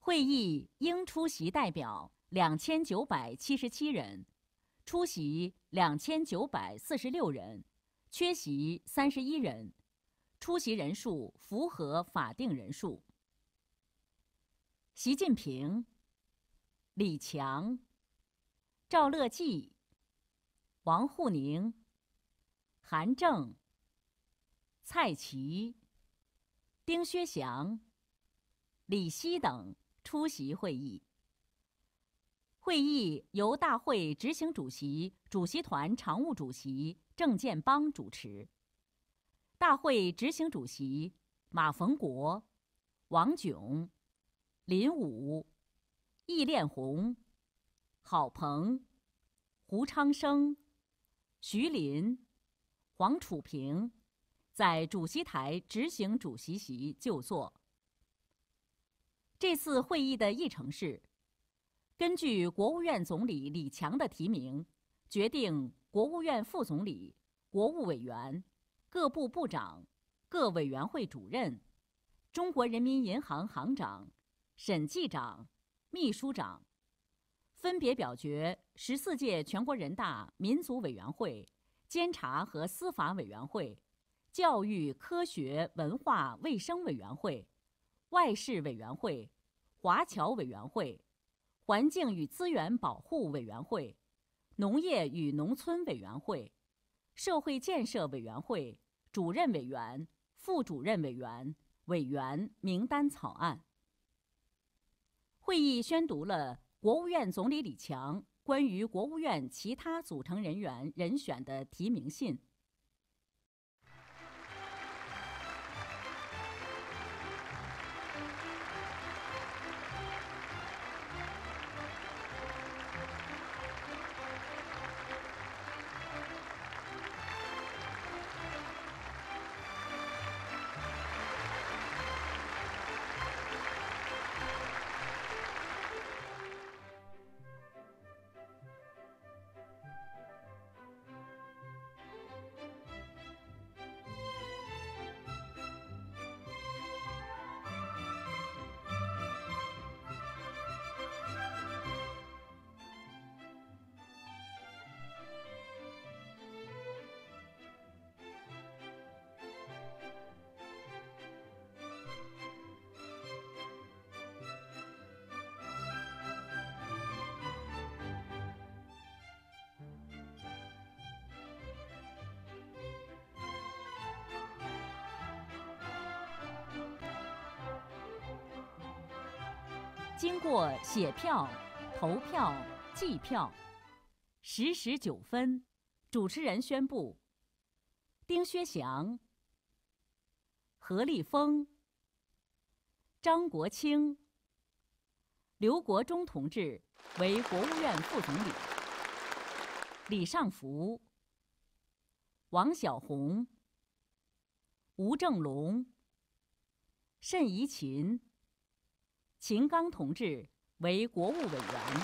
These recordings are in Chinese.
会议应出席代表2977人，出席2946人，缺席31人，出席人数符合法定人数。习近平、李强、赵乐际、王沪宁、韩正、蔡奇、丁薛祥、李希等出席会议。会议由大会执行主席、主席团常务主席郑建邦主持。大会执行主席马逢国、王炯、林武、易炼红、郝鹏、胡昌生、徐林、黄楚平在主席台执行主席席就座。这次会议的议程是：根据国务院总理李强的提名，决定国务院副总理、国务委员、各部部长、各委员会主任、中国人民银行行长、审计长、秘书长，分别表决14届全国人大民族委员会、监察和司法委员会、教育、科学、文化、卫生委员会、外事委员会、华侨委员会、环境与资源保护委员会、农业与农村委员会、社会建设委员会主任委员、副主任委员、委员名单草案。会议宣读了国务院总理李强关于国务院其他组成人员人选的提名信。经过写票、投票、计票，10时9分，主持人宣布：丁薛祥、何立峰、张国清、刘国中同志为国务院副总理，李尚福、王晓红、吴正龙、谶贻琴、秦刚同志为国务委员。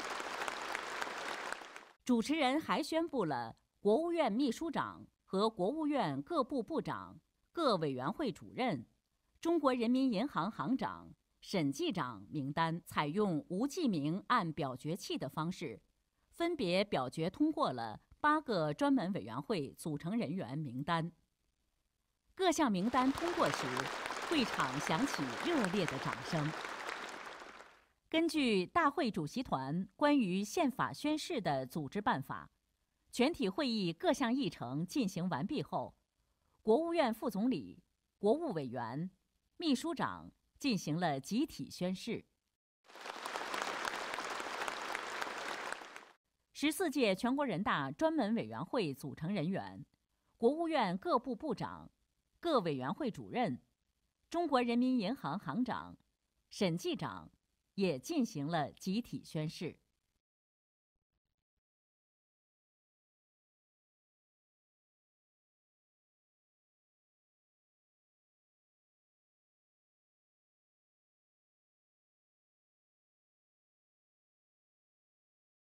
主持人还宣布了国务院秘书长和国务院各部部长、各委员会主任、中国人民银行行长、审计长名单，采用无记名按表决器的方式，分别表决通过了8个专门委员会组成人员名单。各项名单通过时，会场响起热烈的掌声。根据大会主席团关于宪法宣誓的组织办法，全体会议各项议程进行完毕后，国务院副总理、国务委员、秘书长进行了集体宣誓。14届全国人大专门委员会组成人员、国务院各部部长、各委员会主任、中国人民银行行长、审计长也进行了集体宣誓。